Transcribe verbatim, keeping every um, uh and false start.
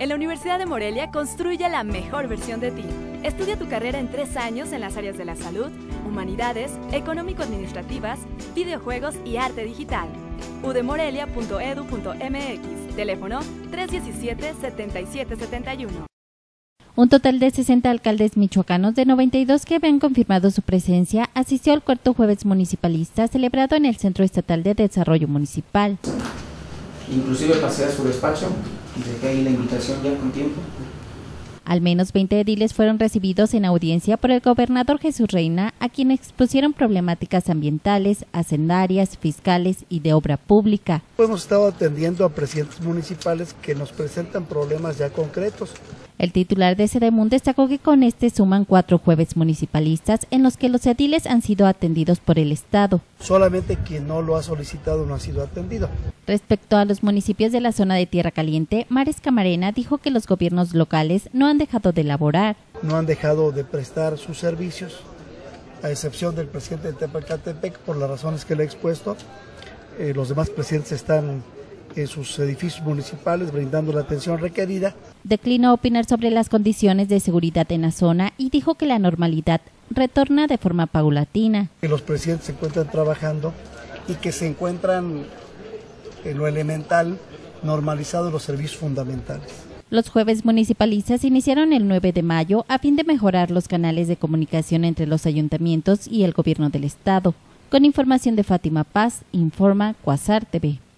En la Universidad de Morelia construye la mejor versión de ti. Estudia tu carrera en tres años en las áreas de la salud, humanidades, económico-administrativas, videojuegos y arte digital. u d morelia punto e d u punto m x, teléfono tres uno siete, siete siete siete uno. Un total de sesenta alcaldes michoacanos de noventa y dos que habían confirmado su presencia asistió al cuarto jueves municipalista celebrado en el Centro Estatal de Desarrollo Municipal. Inclusive pasé a su despacho, dejé ahí la invitación ya con tiempo. Al menos veinte ediles fueron recibidos en audiencia por el gobernador Jesús Reina, a quien expusieron problemáticas ambientales, hacendarias, fiscales y de obra pública. Hemos estado atendiendo a presidentes municipales que nos presentan problemas ya concretos. El titular de Sedemún destacó que con este suman cuatro jueves municipalistas en los que los ediles han sido atendidos por el Estado. Solamente quien no lo ha solicitado no ha sido atendido. Respecto a los municipios de la zona de Tierra Caliente, Mares Camarena dijo que los gobiernos locales no han dejado de elaborar. No han dejado de prestar sus servicios, a excepción del presidente de Tepalcatepec, por las razones que le he expuesto. Eh, los demás presidentes están en sus edificios municipales brindando la atención requerida. Declinó opinar sobre las condiciones de seguridad en la zona y dijo que la normalidad retorna de forma paulatina. Que los presidentes se encuentran trabajando y que se encuentran en lo elemental normalizados los servicios fundamentales. Los jueves municipalistas iniciaron el nueve de mayo a fin de mejorar los canales de comunicación entre los ayuntamientos y el gobierno del estado. Con información de Fátima Paz, informa Cuasar T V.